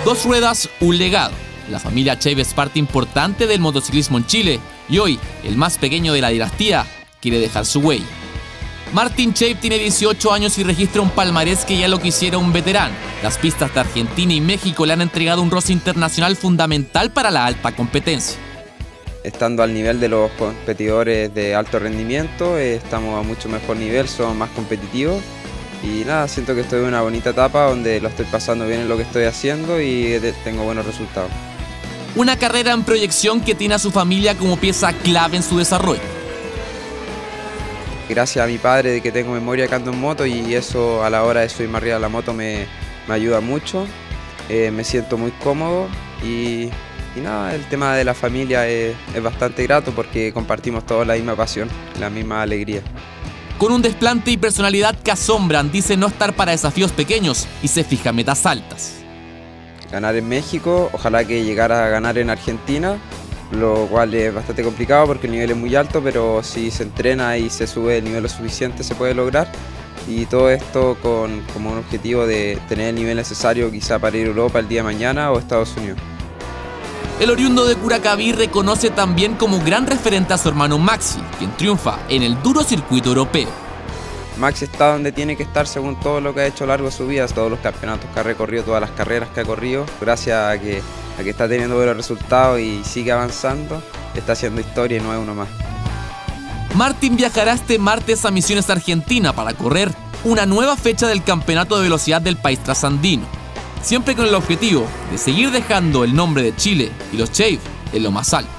Dos ruedas, un legado. La familia Chaves es parte importante del motociclismo en Chile y hoy, el más pequeño de la dinastía, quiere dejar su huella. Martin Chaves tiene 18 años y registra un palmarés que ya lo quisiera un veterano. Las pistas de Argentina y México le han entregado un roce internacional fundamental para la alta competencia. Estando al nivel de los competidores de alto rendimiento, estamos a mucho mejor nivel, somos más competitivos. Y nada, siento que estoy en una bonita etapa donde lo estoy pasando bien en lo que estoy haciendo y tengo buenos resultados. Una carrera en proyección que tiene a su familia como pieza clave en su desarrollo. Gracias a mi padre de que tengo memoria que ando en moto y eso a la hora de subirme arriba de la moto me ayuda mucho. Me siento muy cómodo y nada, el tema de la familia es bastante grato porque compartimos todos la misma pasión, la misma alegría. Con un desplante y personalidad que asombran, dice no estar para desafíos pequeños y se fija metas altas. Ganar en México, ojalá que llegara a ganar en Argentina, lo cual es bastante complicado porque el nivel es muy alto, pero si se entrena y se sube el nivel lo suficiente se puede lograr. Y todo esto como un objetivo de tener el nivel necesario quizá para ir a Europa el día de mañana o Estados Unidos. El oriundo de Curacaví reconoce también como gran referente a su hermano Maxi, quien triunfa en el duro circuito europeo. Maxi está donde tiene que estar según todo lo que ha hecho a lo largo de su vida, todos los campeonatos que ha recorrido, todas las carreras que ha corrido. Gracias a que está teniendo buenos resultados y sigue avanzando, está haciendo historia y no es uno más. Martin viajará este martes a Misiones, Argentina, para correr una nueva fecha del Campeonato de Velocidad del país trasandino, siempre con el objetivo de seguir dejando el nombre de Chile y los Chaves en lo más alto.